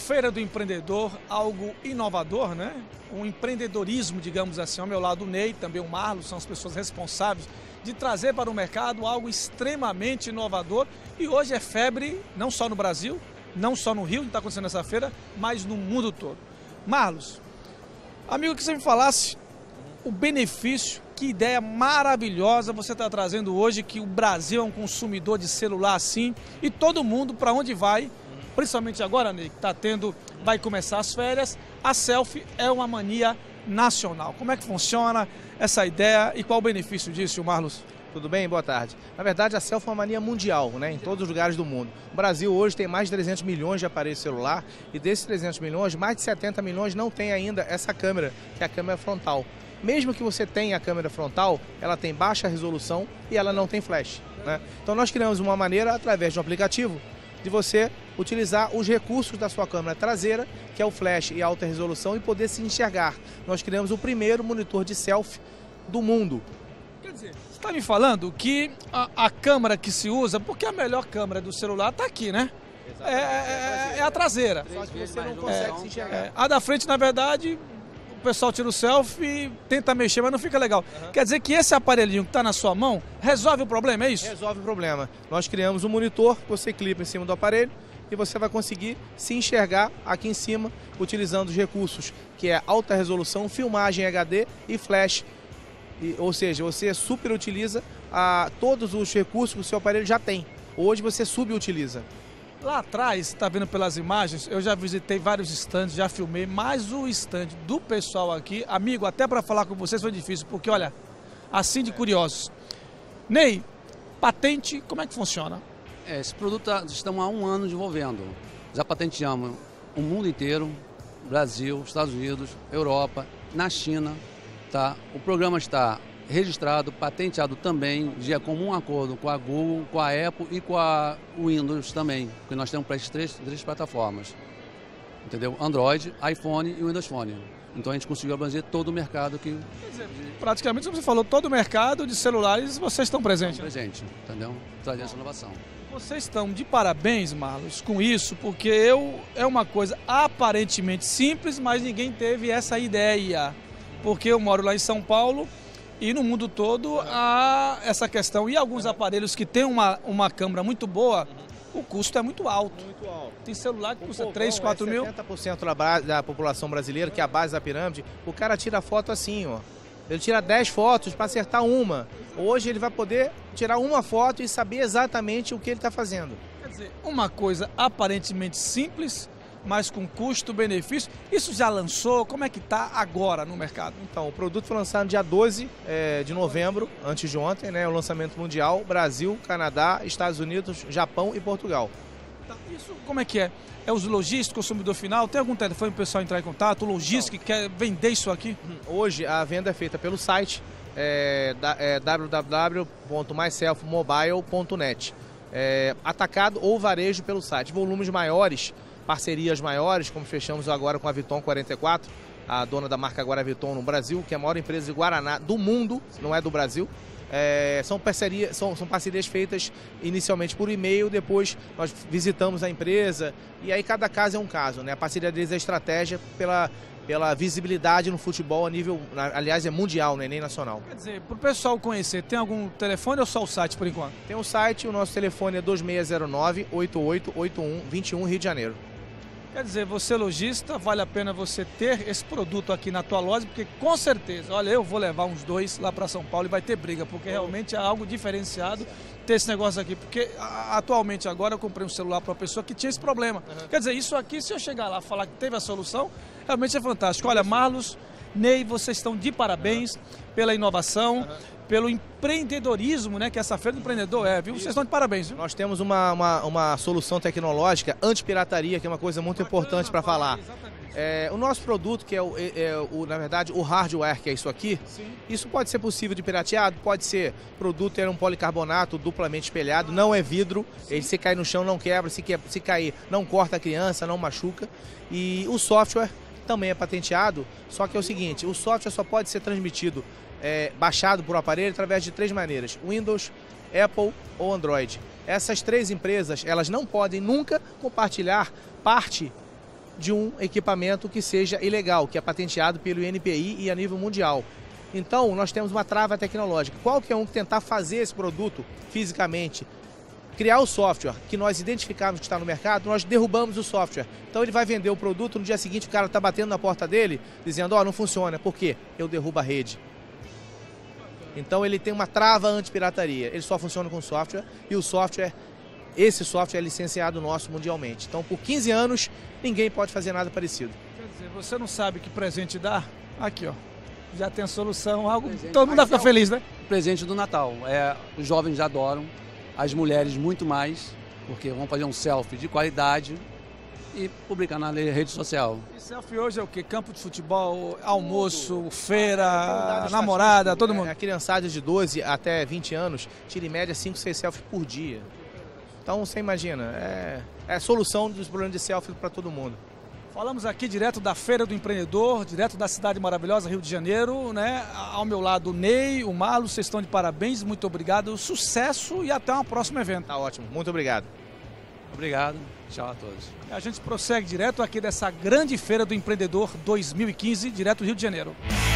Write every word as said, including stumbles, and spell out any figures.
Feira do Empreendedor, algo inovador, né? Um empreendedorismo, digamos assim. Ao meu lado o Ney, também o Marlos, são as pessoas responsáveis de trazer para o mercado algo extremamente inovador. E hoje é febre, não só no Brasil, não só no Rio, que está acontecendo essa feira, mas no mundo todo. Marlos, amigo, que você me falasse o benefício, que ideia maravilhosa você está trazendo hoje, que o Brasil é um consumidor de celular assim, e todo mundo, para onde vai, principalmente agora, Ney, que está tendo, vai começar as férias, a selfie é uma mania nacional. Como é que funciona essa ideia e qual o benefício disso, Marlos? Tudo bem? Boa tarde. Na verdade, a selfie é uma mania mundial, né, em todos os lugares do mundo. O Brasil hoje tem mais de trezentos milhões de aparelhos celular e desses trezentos milhões, mais de setenta milhões não tem ainda essa câmera, que é a câmera frontal. Mesmo que você tenha a câmera frontal, ela tem baixa resolução e ela não tem flash, né? Então nós criamos uma maneira, através de um aplicativo, de você utilizar os recursos da sua câmera traseira, que é o flash e alta resolução, e poder se enxergar. Nós criamos o primeiro monitor de selfie do mundo. Quer dizer, você está me falando que a, a câmera que se usa, porque a melhor câmera do celular está aqui, né? É, é, é a traseira. Só que você não consegue é, se enxergar. É, a da frente, na verdade, o pessoal tira o selfie, tenta mexer, mas não fica legal. Uhum. Quer dizer que esse aparelhinho que está na sua mão resolve o problema, é isso? Resolve o problema. Nós criamos um monitor, você clica em cima do aparelho e você vai conseguir se enxergar aqui em cima, utilizando os recursos, que é alta resolução, filmagem H D e flash. E, ou seja, você superutiliza a, todos os recursos que o seu aparelho já tem. Hoje você subutiliza. Lá atrás, está vendo pelas imagens, eu já visitei vários estandes, já filmei, mas o estande do pessoal aqui, amigo, até para falar com vocês foi difícil, porque olha, assim de curiosos. Ney, patente, como é que funciona? É, esse produto tá, estamos há um ano desenvolvendo. Já patenteamos o mundo inteiro, Brasil, Estados Unidos, Europa, na China. Tá? O programa está registrado, patenteado também, de comum acordo com a Google, com a Apple e com a Windows também, porque nós temos para essas três, três plataformas, entendeu? Android, iPhone e Windows Phone. Então a gente conseguiu abranger todo o mercado que... Quer dizer, praticamente, como você falou, todo o mercado de celulares vocês estão presentes. Estão presentes, entendeu? Trazendo essa inovação. Vocês estão de parabéns, Marlos, com isso, porque eu, é uma coisa aparentemente simples, mas ninguém teve essa ideia. Porque eu moro lá em São Paulo e no mundo todo há essa questão. E alguns aparelhos que têm uma, uma câmera muito boa, o custo é muito alto. Muito alto. Tem celular que O custa povão três, quatro é mil. setenta por cento da, base, da população brasileira, que é a base da pirâmide, o cara tira foto assim, ó. Ele tira dez fotos para acertar uma. Hoje ele vai poder tirar uma foto e saber exatamente o que ele está fazendo. Quer dizer, uma coisa aparentemente simples, mas com custo-benefício. Isso já lançou? Como é que está agora no mercado? Então, o produto foi lançado no dia doze é, de novembro, antes de ontem, né? O lançamento mundial, Brasil, Canadá, Estados Unidos, Japão e Portugal. Tá, isso como é que é? É os lojistas, consumidor final? Tem algum telefone para o pessoal entrar em contato? O lojista que quer vender isso aqui? Hoje a venda é feita pelo site é, é, w w w ponto my self mobile ponto net. É, atacado ou varejo pelo site. Volumes maiores, parcerias maiores, como fechamos agora com a Viton quarenta e quatro, a dona da marca Guaraviton no Brasil, que é a maior empresa de Guaraná do mundo, não é do Brasil. É, são, parceria, são, são parcerias feitas inicialmente por e-mail, depois nós visitamos a empresa e aí cada caso é um caso, né? A parceria deles é estratégia pela, pela visibilidade no futebol a nível, aliás, é mundial, não é nem nacional. Quer dizer, para o pessoal conhecer, tem algum telefone ou só o site por enquanto? Tem o site, o nosso telefone é dois seis zero nove, oito oito oito um, dois um, Rio de Janeiro. Quer dizer, você lojista, vale a pena você ter esse produto aqui na tua loja, porque com certeza, olha, eu vou levar uns dois lá para São Paulo e vai ter briga, porque realmente é algo diferenciado ter esse negócio aqui, porque atualmente agora eu comprei um celular para uma pessoa que tinha esse problema. Uhum. Quer dizer, isso aqui, se eu chegar lá e falar que teve a solução, realmente é fantástico. Olha, Marlos, Ney, vocês estão de parabéns uhum. pela inovação, uhum. pelo empreendedorismo, né, que essa feira do empreendedor é, viu? Vocês estão de parabéns, viu? Nós temos uma, uma, uma solução tecnológica anti-pirataria, que é uma coisa muito Bacana, importante para falar. É, o nosso produto, que é, o, é, é o, na verdade, o hardware, que é isso aqui, Sim. isso pode ser possível de pirateado, pode ser produto é um policarbonato duplamente espelhado, não é vidro, ele se cair no chão não quebra, se, que, se cair não corta a criança, não machuca. E o software também é patenteado, só que é o seguinte, o software só pode ser transmitido, é, baixado por aparelho através de três maneiras, Windows, Apple ou Android. Essas três empresas, elas não podem nunca compartilhar parte de um equipamento que seja ilegal, que é patenteado pelo I N P I e a nível mundial. Então, nós temos uma trava tecnológica. Qualquer um que tentar fazer esse produto fisicamente, criar o software que nós identificamos que está no mercado, nós derrubamos o software. Então ele vai vender o produto, no dia seguinte o cara está batendo na porta dele, dizendo, ó, oh, não funciona. Por quê? Eu derrubo a rede. Então ele tem uma trava anti-pirataria. Ele só funciona com software e o software, esse software é licenciado nosso mundialmente. Então por quinze anos, ninguém pode fazer nada parecido. Quer dizer, você não sabe que presente dar? Aqui, ó. Já tem a solução, algo presente, todo mundo vai ficar feliz, né? Presente do Natal. É, os jovens adoram, as mulheres muito mais, porque vão fazer um selfie de qualidade e publicar na rede social. E selfie hoje é o quê? Campo de futebol, almoço, feira, é, namorada, todo mundo. É, a criançada de doze até vinte anos tira em média cinco, seis selfies por dia. Então você imagina, é, é a solução dos problemas de selfie para todo mundo. Falamos aqui direto da Feira do Empreendedor, direto da cidade maravilhosa, Rio de Janeiro, né? Ao meu lado o Ney, o Marlos, vocês estão de parabéns, muito obrigado, sucesso e até um próximo evento. Tá ótimo, muito obrigado. Obrigado, tchau a todos. A gente prossegue direto aqui dessa grande Feira do Empreendedor dois mil e quinze, direto do Rio de Janeiro.